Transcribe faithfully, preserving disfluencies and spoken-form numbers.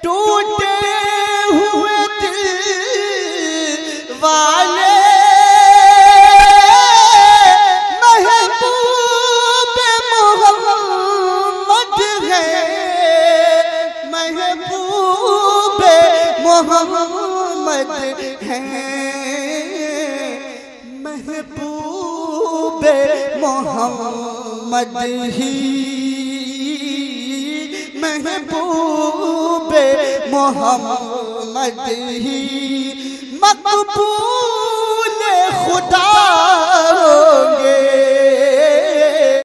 टूटे हुए दिल वाले महबूब मोहम्मद है, महबूब मोहम्मद है, महबूब मोहम्मद ही, महबूब मोहम्मद ही मकबूल खुदा